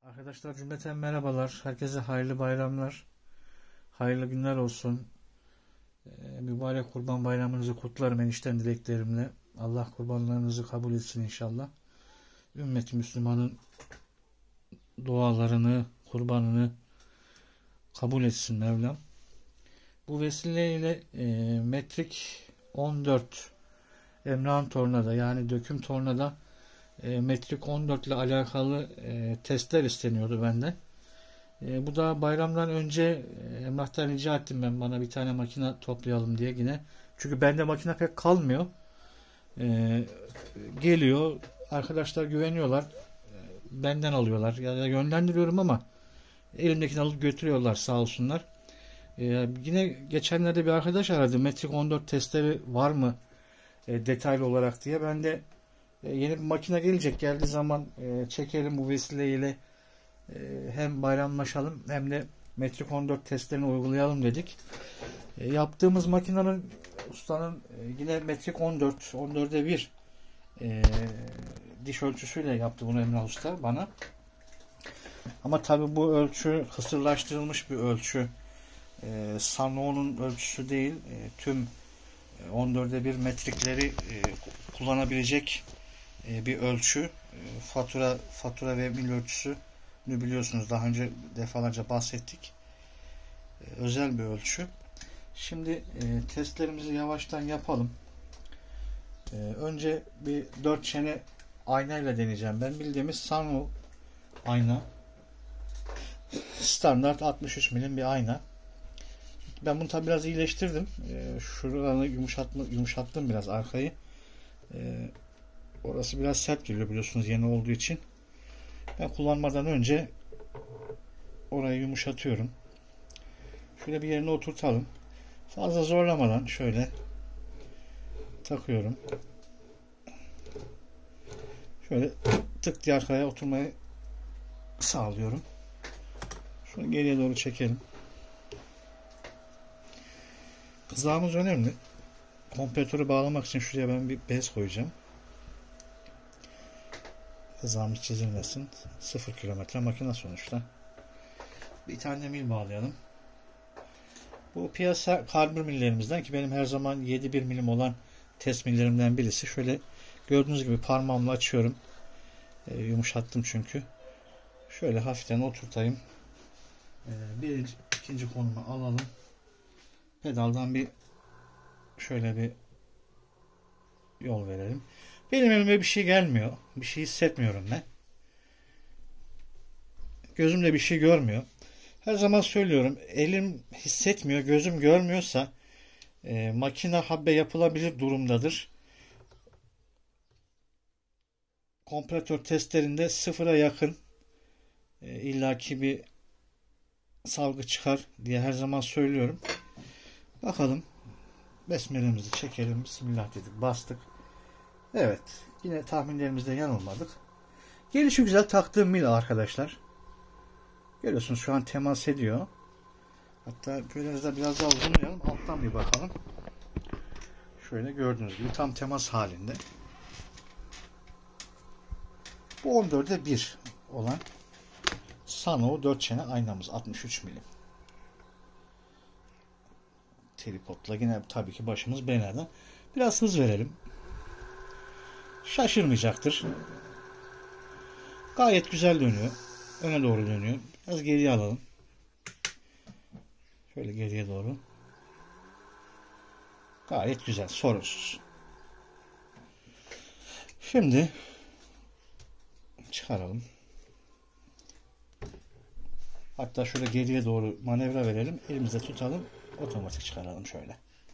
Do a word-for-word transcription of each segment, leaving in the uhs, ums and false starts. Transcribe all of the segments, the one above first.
Arkadaşlar cümleten merhabalar. Herkese hayırlı bayramlar. Hayırlı günler olsun. Ee, mübarek Kurban Bayramınızı kutlarım enişten dileklerimle. Allah kurbanlarınızı kabul etsin inşallah. Ümmet-i Müslüman'ın dualarını, kurbanını kabul etsin Mevlam. Bu vesileyle e, metrik on dört Emrah'ın tornada yani döküm tornada e, metrik on dört ile alakalı e, testler isteniyordu benden. E, bu da bayramdan önce e, Emrah'tan rica ettim ben bana bir tane makine toplayalım diye yine. Çünkü bende makine pek kalmıyor. E, geliyor. Arkadaşlar güveniyorlar. E, benden alıyorlar. Ya da yönlendiriyorum ama elimdekini alıp götürüyorlar sağ olsunlar. E, yine geçenlerde bir arkadaş aradı. Metrik on dört testleri var mı e, detaylı olarak diye. Ben de e, yeni bir makine gelecek. Geldiği zaman e, çekelim bu vesileyle. Hem bayramlaşalım hem de metrik on dört testlerini uygulayalım dedik. E, yaptığımız makinenin ustanın e, yine metrik on dört on dörde bir e, diş ölçüsüyle yaptı bunu Emrah Usta bana. Ama tabi bu ölçü kısırlaştırılmış bir ölçü. E, Sanyo'nun ölçüsü değil. E, tüm on dörde bir metrikleri e, kullanabilecek e, bir ölçü. E, fatura fatura ve mil ölçüsü biliyorsunuz daha önce defalarca bahsettik. Ee, özel bir ölçü. Şimdi e, testlerimizi yavaştan yapalım. E, önce bir dört çene aynayla deneyeceğim. Ben bildiğimiz Sanyo ayna. Standart altmış üç milim bir ayna. Ben bunu tabi biraz iyileştirdim. E, şuralarını yumuşatma, yumuşattım biraz arkayı. E, orası biraz sert geliyor biliyorsunuz yeni olduğu için. Ben kullanmadan önce orayı yumuşatıyorum. Şöyle bir yerine oturtalım. Fazla zorlamadan şöyle takıyorum. Şöyle tık diye arkaya oturmayı sağlıyorum. Şunu geriye doğru çekelim. Kızağımız önemli. Kompresörü bağlamak için şuraya ben bir bez koyacağım. Kızağımız çizilmesin. sıfır kilometre makine sonuçta. Bir tane mil bağlayalım. Bu piyasa karbür millerimizden ki benim her zaman yedi bir milim olan test millerimden birisi. Şöyle gördüğünüz gibi parmağımla açıyorum. E, yumuşattım çünkü. Şöyle hafiften oturtayım. E, birinci, ikinci konuma alalım. Pedaldan bir şöyle bir yol verelim. Benim elime bir şey gelmiyor. Bir şey hissetmiyorum ben. Gözümle bir şey görmüyor. Her zaman söylüyorum, elim hissetmiyor, gözüm görmüyorsa e, makine habbe yapılabilir durumdadır. Kompresör testlerinde sıfıra yakın e, illaki bir salgı çıkar diye her zaman söylüyorum. Bakalım. Besmelemizi çekelim. Bismillah dedik. Bastık. Evet. Yine tahminlerimizde yanılmadık. Gelişi güzel taktığım mil arkadaşlar. Görüyorsunuz şu an temas ediyor. Hatta böyle de biraz daha uzunlayalım. Alttan bir bakalım. Şöyle gördüğünüz gibi tam temas halinde. Bu on dörde bir olan Sanyo dört çene aynamız altmış üç milim. Tripodla yine tabii ki başımız belada. Biraz hız verelim. Şaşırmayacaktır. Gayet güzel dönüyor. Öne doğru dönüyor. Biraz geriye alalım. Şöyle geriye doğru. Gayet güzel. Sorunsuz. Şimdi çıkaralım. Hatta şöyle geriye doğru manevra verelim. Elimizde tutalım. Otomatik çıkaralım şöyle.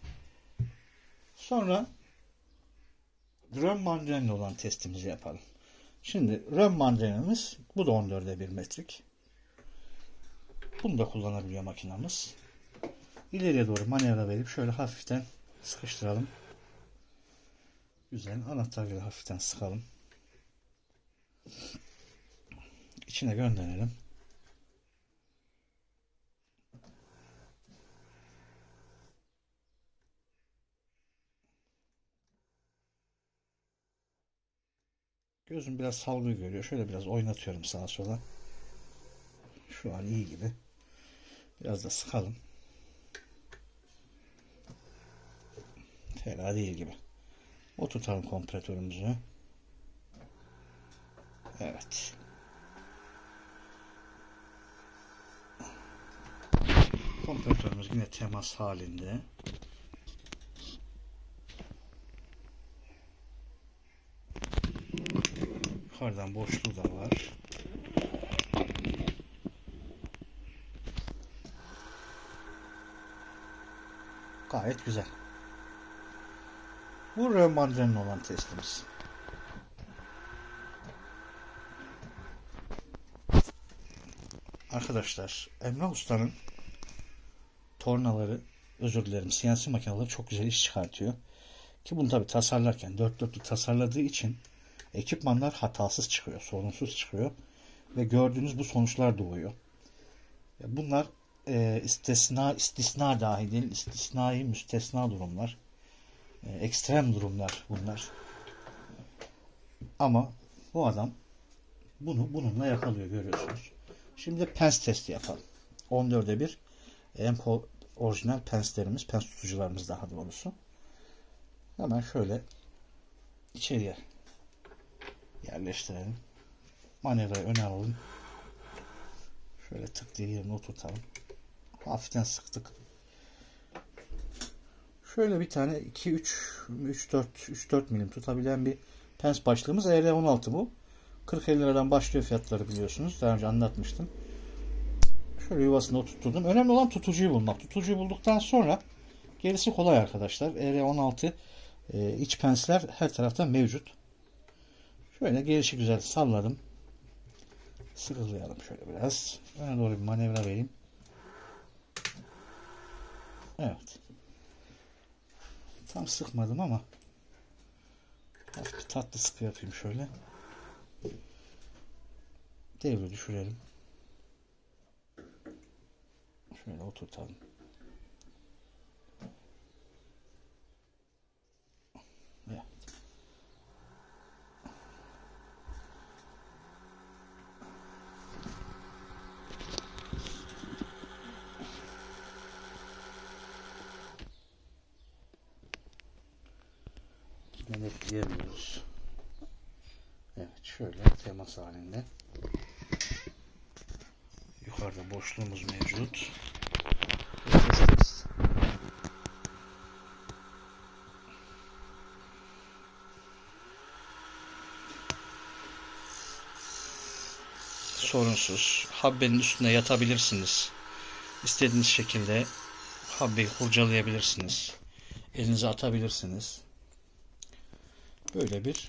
Sonra röm mandrenli olan testimizi yapalım. Şimdi röm mandrenimiz bu da on dörde bir metrik. Bunu da kullanabiliyor makinamız. İleriye doğru manevra verip şöyle hafiften sıkıştıralım. Güzel. Anahtarıyla hafiften sıkalım. İçine gönderelim. Gözüm biraz salgı görüyor. Şöyle biraz oynatıyorum sağa sola. Şu an iyi gibi. Biraz da sıkalım. Fena değil gibi. Oturtalım kompresörümüzü. Evet. Kompresörümüz yine temas halinde. Yukarıdan boşluğu da var. Gayet güzel. Bu römandrenin olan testimiz. Arkadaşlar, Emrah Usta'nın tornaları, özür dilerim, C N C makineleri çok güzel iş çıkartıyor. Ki bunu tabi tasarlarken dört dörtlük tasarladığı için ekipmanlar hatasız çıkıyor, sorunsuz çıkıyor ve gördüğünüz bu sonuçlar doğuyor. Bunlar e, istisna istisna dahi değil, istisnai müstesna durumlar, e, ekstrem durumlar bunlar. Ama bu adam bunu bununla yakalıyor, görüyorsunuz. Şimdi pens testi yapalım. on dörde bir Empo orijinal penslerimiz, pens tutucularımız daha doğrusu. Hemen şöyle içeriye yerleştirelim. Manevrayı öne alalım. Şöyle tık diye yerine oturtalım. Hafiften sıktık. Şöyle bir tane iki üç üç dört üç dört milim tutabilen bir pens başlığımız. E R on altı bu. kırk elli liradan başlıyor fiyatları, biliyorsunuz. Daha önce anlatmıştım. Şöyle yuvasında oturtturdum. Önemli olan tutucuyu bulmak. Tutucuyu bulduktan sonra gerisi kolay arkadaşlar. E R on altı e, iç pensler her tarafta mevcut. Şöyle gelişi güzel salladım. Sıkılayalım şöyle biraz. Öne doğru bir manevra vereyim. Evet. Tam sıkmadım ama hafif bir tatlı sıkı yapayım şöyle. Devri düşürelim. Şöyle oturtalım. Evet. Denetleyemiyoruz. Evet, şöyle temas halinde. Yukarıda boşluğumuz mevcut. Sorunsuz. Habbenin üstüne yatabilirsiniz. İstediğiniz şekilde habbeyi kurcalayabilirsiniz. Elinize atabilirsiniz. Böyle bir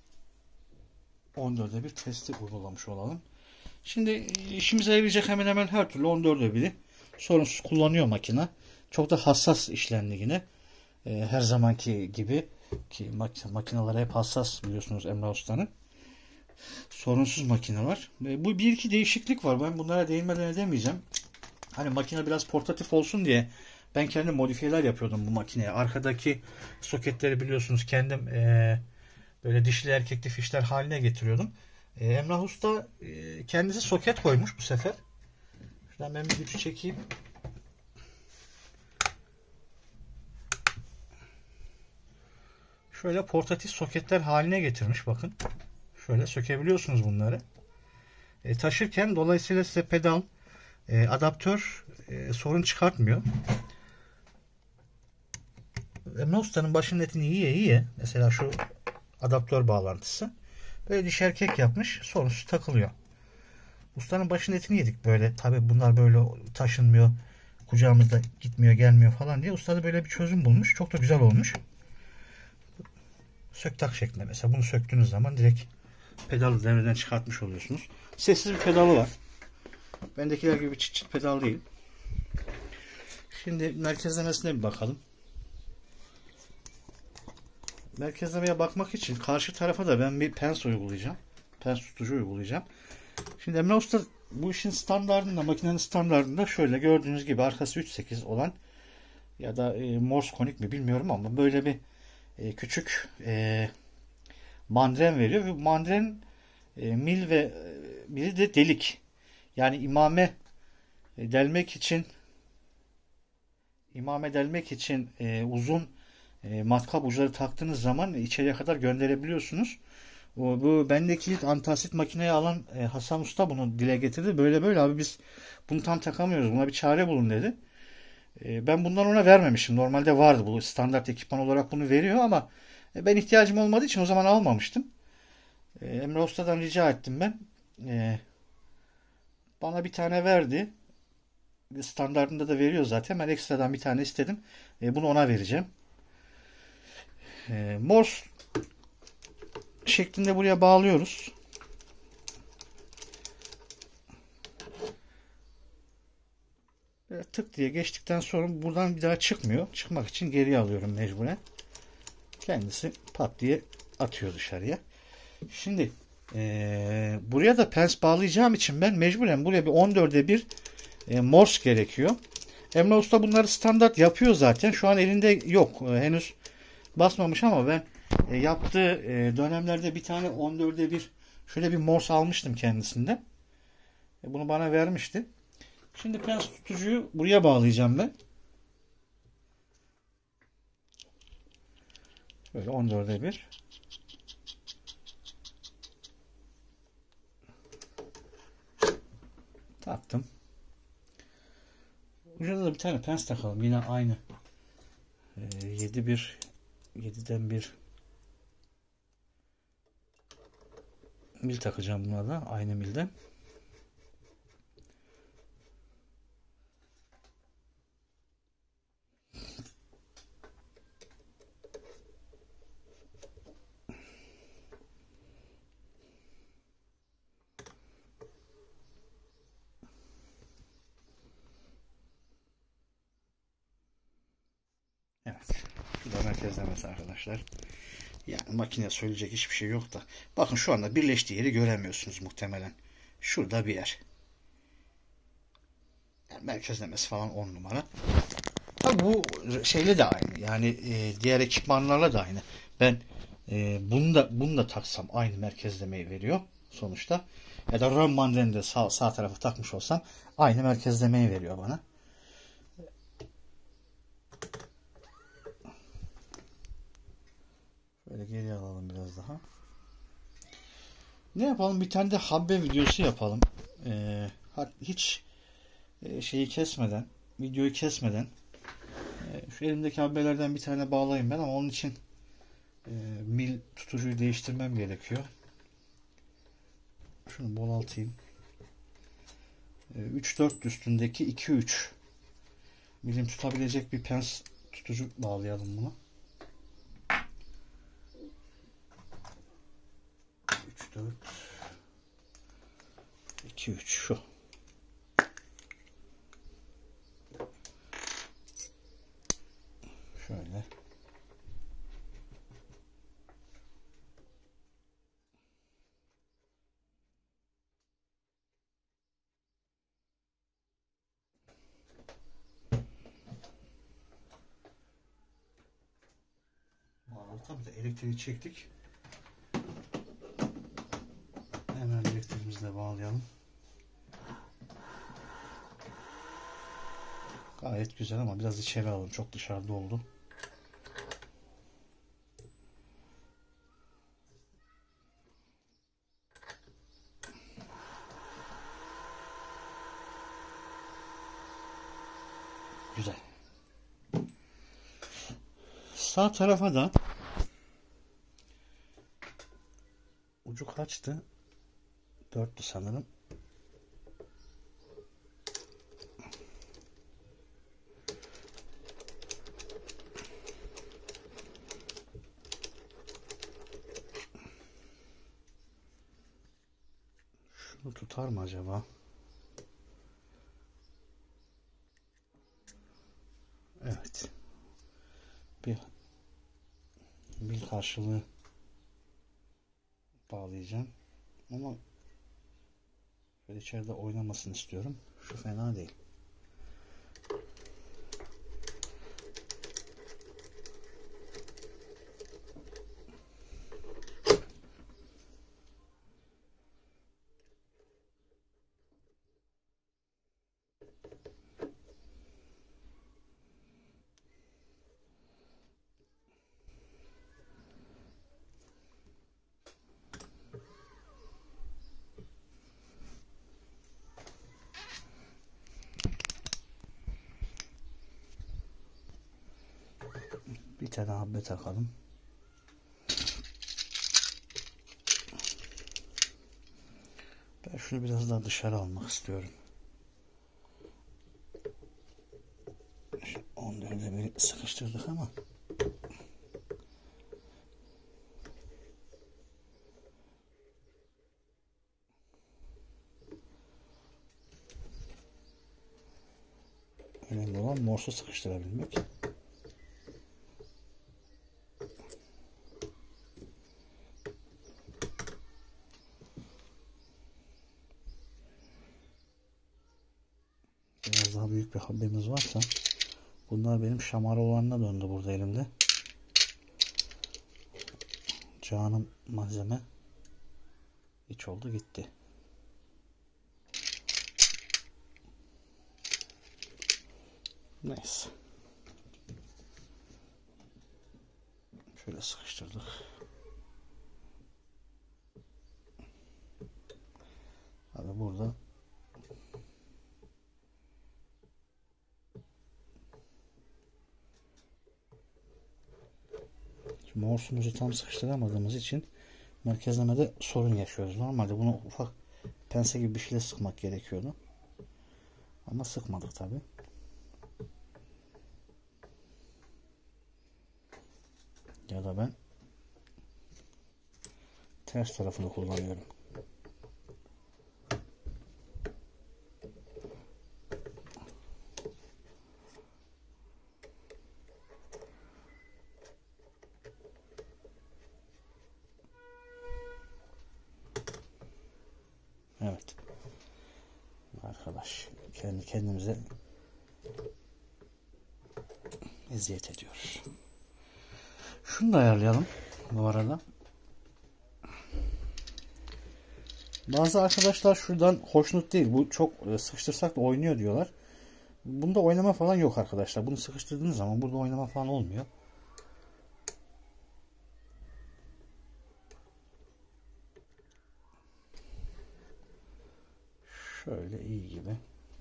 on dörde bir testi uygulamış olalım. Şimdi işimize yarayacak hemen hemen her türlü on dörde biri sorunsuz kullanıyor makine. Çok da hassas işlemli yine. Ee, her zamanki gibi ki makineler hep hassas, biliyorsunuz Emrah Usta'nın. Sorunsuz makine var. Ee, bu bir iki değişiklik var. Ben bunlara değinmeden edemeyeceğim. Hani makine biraz portatif olsun diye ben kendim modifiyeler yapıyordum bu makineye. Arkadaki soketleri biliyorsunuz kendim e, böyle dişli erkekli fişler haline getiriyordum. E, Emrah Usta e, kendisi soket koymuş bu sefer. Şuradan ben bir güç çekeyim. Şöyle portatif soketler haline getirmiş, bakın. Şöyle sökebiliyorsunuz bunları. E, taşırken dolayısıyla size pedal, e, adaptör e, sorun çıkartmıyor. Emrah Usta'nın başının etini yiye yiye, mesela şu adaptör bağlantısı böyle diş erkek yapmış, sorunsuz takılıyor. Ustanın başının etini yedik böyle. Tabi bunlar böyle taşınmıyor, kucağımızda gitmiyor gelmiyor falan diye usta da böyle bir çözüm bulmuş. Çok da güzel olmuş. Sök tak şeklinde. Mesela bunu söktüğünüz zaman direkt pedalı devreden çıkartmış oluyorsunuz. Sessiz bir pedalı var. Bendekiler gibi çıt çıt pedal değil. Şimdi merkezlemesine bir bakalım. Merkezlemeye bakmak için karşı tarafa da ben bir pens uygulayacağım. Pens tutucu uygulayacağım. Şimdi Emrah Usta bu işin standartında, makinenin standartında şöyle gördüğünüz gibi arkası üç sekiz olan ya da e, Morse konik mi bilmiyorum ama böyle bir e, küçük e, mandren veriyor ve mandren e, mil ve e, biri de delik. Yani imame E, delmek için imame delmek için e, uzun e, matkap uçları taktığınız zaman içeriye kadar gönderebiliyorsunuz. O, bu bendeki antasit makineyi alan e, Hasan Usta bunu dile getirdi. Böyle böyle abi biz bunu tam takamıyoruz. Buna bir çare bulun dedi. E, ben bundan ona vermemişim. Normalde vardı bu standart ekipman olarak bunu veriyor ama e, ben ihtiyacım olmadığı için o zaman almamıştım. E, Emre Usta'dan rica ettim ben. E, bana bir tane verdi. Standartında da veriyor zaten. Ben ekstradan bir tane istedim. E, bunu ona vereceğim. E, Morse şeklinde buraya bağlıyoruz. Böyle tık diye geçtikten sonra buradan bir daha çıkmıyor. Çıkmak için geriye alıyorum mecburen. Kendisi pat diye atıyor dışarıya. Şimdi ee, buraya da pens bağlayacağım için ben mecburen buraya bir on dörde bir e, Morse gerekiyor. Emre Usta bunları standart yapıyor zaten. Şu an elinde yok. E, henüz basmamış ama ben e, yaptığı e, dönemlerde bir tane on dörde bir şöyle bir Morse almıştım kendisinden. E, bunu bana vermişti. Şimdi pens tutucuyu buraya bağlayacağım ben. Böyle on dörde bir. Taktım. Ucuna da bir tane pens takalım. Yine aynı. E, yedi bir yediden bir mil takacağım buna da. Aynı milden. Evet. Şu da merkezlemesi arkadaşlar. Yani makine söyleyecek hiçbir şey yok da. Bakın şu anda birleştiği yeri göremiyorsunuz muhtemelen. Şurada bir yer. Yani merkezlemesi falan on numara. Tabi bu şeyle de aynı. Yani e, diğer ekipmanlarla da aynı. Ben e, bunu da bunu da taksam aynı merkezlemeyi veriyor sonuçta. Ya da RAM mandalini de sağ, sağ tarafı takmış olsam aynı merkezlemeyi veriyor bana. Böyle geri alalım biraz daha. Ne yapalım? Bir tane de habbe videosu yapalım. Ee, hiç e, şeyi kesmeden, videoyu kesmeden e, şu elimdeki habbelerden bir tane bağlayayım ben ama onun için e, mil tutucuyu değiştirmem gerekiyor. Şunu bolaltayım. E, üç dört üstündeki iki üç milim tutabilecek bir pens tutucu bağlayalım buna. üç dört iki üç şu. Şöyle. Tabii de elektriği çektik. Hemen elektriğimizi de bağlayalım. Gayet güzel ama biraz içeri alalım. Çok dışarıda oldu. Güzel. Sağ tarafa da ucu kaçtı? dörttü sanırım. Şunu tutar mı acaba? Evet. Bir bir karşılığı bağlayacağım. Ama böyle içeride oynamasını istiyorum. Şu fena değil. tane habbe takalım. Ben şunu biraz daha dışarı almak istiyorum. on dörde bir sıkıştırdık ama önemli olan morsu sıkıştırabilmek. Biraz daha büyük bir habbemiz varsa, bunlar benim şamara olanına döndü burada elimde. Canım malzeme hiç oldu gitti. Neyse. Şöyle sıkıştırdık. Abi burada morsumuzu tam sıkıştıramadığımız için merkezlemede sorun yaşıyoruz. Normalde bunu ufak pense gibi bir şeyle sıkmak gerekiyordu. Ama sıkmadık tabi. Ya da ben ters tarafını kullanıyorum. Evet. Arkadaş, kendi kendimize eziyet ediyoruz. Şunu da ayarlayalım bu arada. Bazı arkadaşlar şuradan hoşnut değil. Bu çok sıkıştırsak da oynuyor diyorlar. Bunda oynama falan yok arkadaşlar. Bunu sıkıştırdığınız zaman burada oynama falan olmuyor. Şöyle iyi gibi.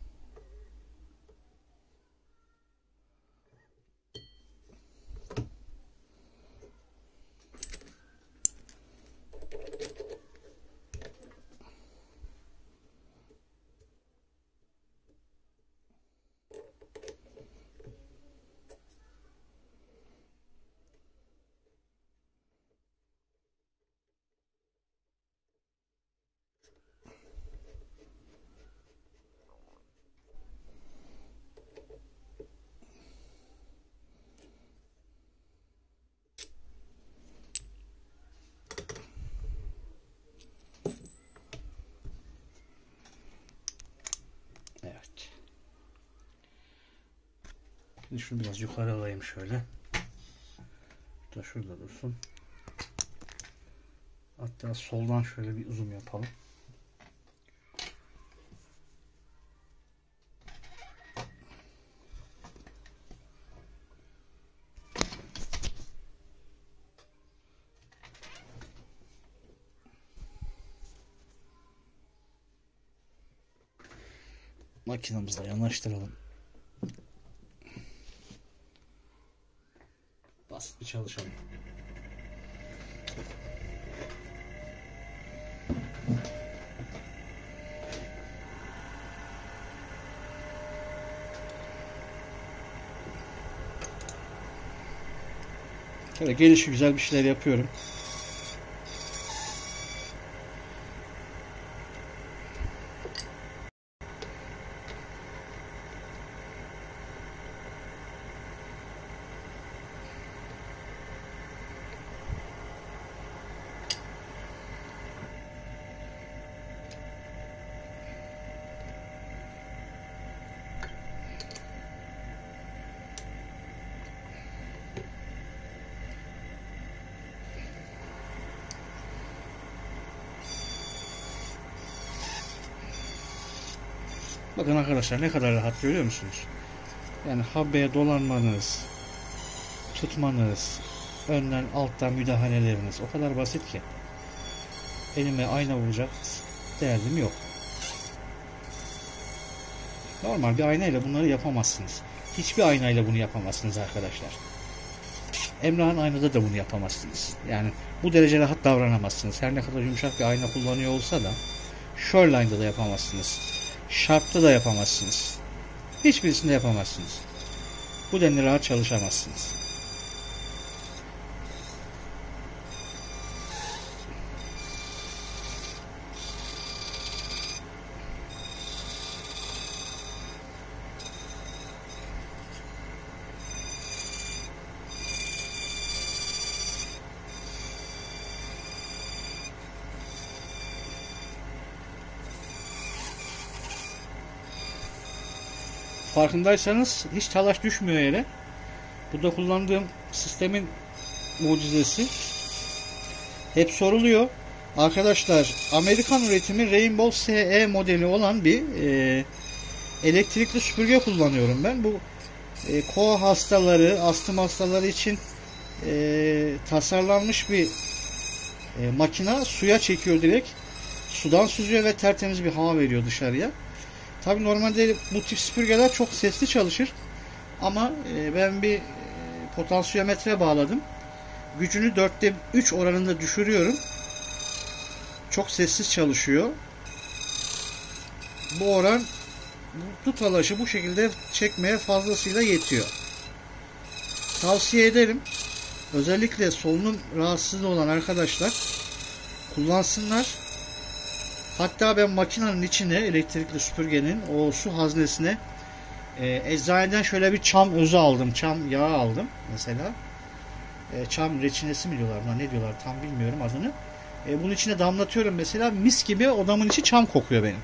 Evet. Şimdi şunu biraz yukarı alayım şöyle. Bu da şurada dursun. Hatta soldan şöyle bir zoom yapalım. Makinamızla yanaştıralım. Basit bir çalışalım. Şöyle gelişi güzel bir şeyler yapıyorum. Bakın arkadaşlar ne kadar rahat, görüyor musunuz? Yani habbeye dolanmanız, tutmanız, önden alttan müdahaleleriniz o kadar basit ki. Elime ayna vuracak derdim yok. Normal bir aynayla bunları yapamazsınız. Hiçbir aynayla bunu yapamazsınız arkadaşlar. Emrah'ın aynada da bunu yapamazsınız. Yani bu derece rahat davranamazsınız. Her ne kadar yumuşak bir ayna kullanıyor olsa da Shoreline'da da yapamazsınız. Sharp'ta da yapamazsınız. Hiçbirisinde yapamazsınız. Bu denli rahat çalışamazsınız. Farkındaysanız hiç talaş düşmüyor yere. Bu da kullandığım sistemin mucizesi. Hep soruluyor. Arkadaşlar, Amerikan üretimi Rainbow S E modeli olan bir e, elektrikli süpürge kullanıyorum ben. Bu e, koa hastaları, astım hastaları için e, tasarlanmış bir e, makina. Suya çekiyor direkt. Sudan süzüyor ve tertemiz bir hava veriyor dışarıya. Tabii normalde bu tip süpürgeler çok sesli çalışır. Ama e, ben bir e, potansiyometre bağladım. Gücünü dörtte üç oranında düşürüyorum. Çok sessiz çalışıyor. Bu oran bu talaşı bu şekilde çekmeye fazlasıyla yetiyor. Tavsiye ederim. Özellikle solunum rahatsızlığı olan arkadaşlar kullansınlar. Hatta ben makinenin içine, elektrikli süpürgenin o su haznesine e, eczaneden şöyle bir çam özü aldım. Çam yağı aldım mesela. E, çam reçinesi mi diyorlar buna, ne diyorlar tam bilmiyorum adını. E, bunun içine damlatıyorum mesela, mis gibi odamın içi çam kokuyor benim.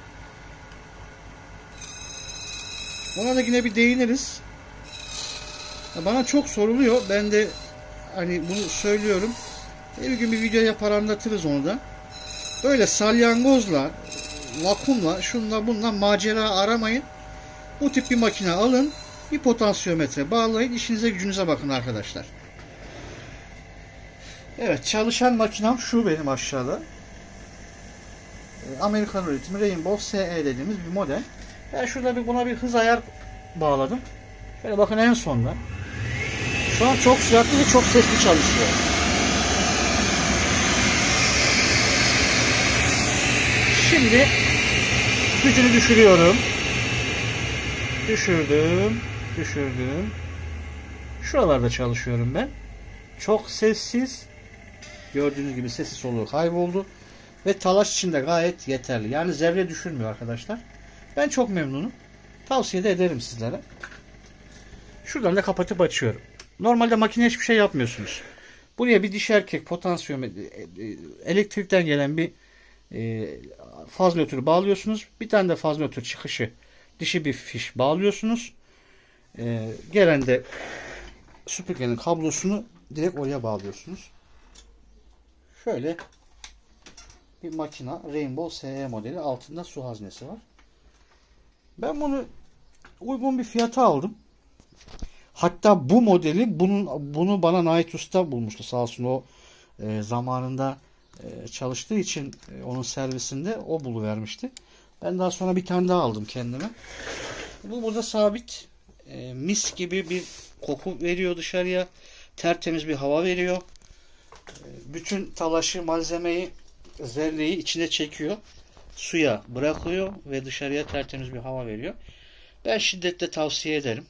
Ona da yine bir değiniriz. Bana çok soruluyor. Ben de hani bunu söylüyorum. Bir gün bir video yapar anlatırız onu da. Böyle salyangozla, vakumla, şunla bununla macera aramayın. Bu tip bir makine alın. Bir potansiyometre bağlayın. İşinize gücünüze bakın arkadaşlar. Evet, çalışan makinem şu benim aşağıda. Amerikan üretimi Rainbow S E dediğimiz bir model. Ben şurada bir buna bir hız ayar bağladım. Şöyle bakın en sonda. Şu an çok sıcaklı ve çok sesli çalışıyor. Şimdi gücünü düşürüyorum. Düşürdüm. Düşürdüm. Şuralarda çalışıyorum ben. Çok sessiz. Gördüğünüz gibi sesi soluğu kayboldu. Ve talaş için de gayet yeterli. Yani zerre düşürmüyor arkadaşlar. Ben çok memnunum. Tavsiye de ederim sizlere. Şuradan da kapatıp açıyorum. Normalde makine hiçbir şey yapmıyorsunuz. Buraya bir dişi erkek potansiyometre, elektrikten gelen bir e, faz nötrü bağlıyorsunuz. Bir tane de faz nötrü çıkışı dişi bir fiş bağlıyorsunuz. E, gelen de süpürgenin kablosunu direkt oraya bağlıyorsunuz. Şöyle bir makina Rainbow S E modeli, altında su haznesi var. Ben bunu uygun bir fiyata aldım. Hatta bu modeli bunun bunu bana Night Usta bulmuştu sağ olsun, o e, zamanında e, çalıştığı için e, onun servisinde o buluvermişti. Ben daha sonra bir tane daha aldım kendime. Bu burada sabit, e, mis gibi bir koku veriyor dışarıya, tertemiz bir hava veriyor. E, bütün talaşı, malzemeyi, zerreyi içine çekiyor, suya bırakıyor ve dışarıya tertemiz bir hava veriyor. Ben şiddetle tavsiye ederim.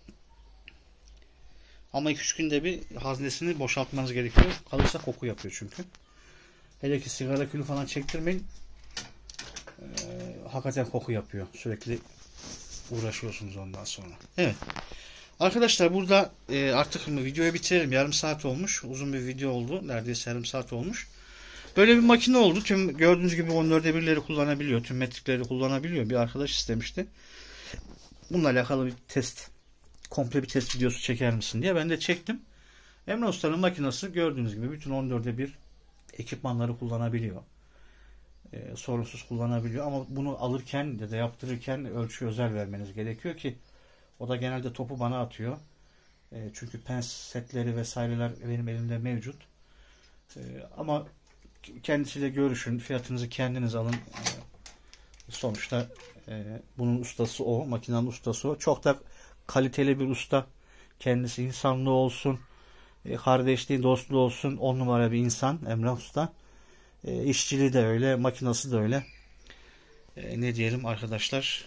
Ama iki üç günde bir haznesini boşaltmanız gerekiyor. Kalırsa koku yapıyor çünkü. Hele ki sigara külü falan çektirmeyin. Ee, hakikaten koku yapıyor. Sürekli uğraşıyorsunuz ondan sonra. Evet. Arkadaşlar burada e, artık videoyu bitirelim. Yarım saat olmuş. Uzun bir video oldu. Neredeyse yarım saat olmuş. Böyle bir makine oldu. Tüm gördüğünüz gibi on dörde birleri kullanabiliyor. Tüm metrikleri kullanabiliyor. Bir arkadaş istemişti. Bununla alakalı bir test, komple bir test videosu çeker misin diye ben de çektim. Emre Usta'nın makinesi gördüğünüz gibi bütün on dörde bir ekipmanları kullanabiliyor. Ee, sorunsuz kullanabiliyor ama bunu alırken ya da yaptırırken ölçü özel vermeniz gerekiyor ki o da genelde topu bana atıyor. E, çünkü pens setleri vesaireler benim elimde mevcut. E, ama kendisiyle görüşün, fiyatınızı kendiniz alın. E, sonuçta e, bunun ustası o, makinenin ustası o. Çok da kaliteli bir usta. Kendisi insanlığı olsun, E, kardeşliği, dostluğu olsun. On numara bir insan Emrah Usta. E, işçiliği de öyle, makinası da öyle. E, ne diyelim arkadaşlar.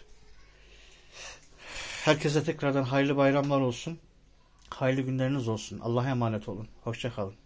Herkese tekrardan hayırlı bayramlar olsun. Hayırlı günleriniz olsun. Allah'a emanet olun. Hoşça kalın.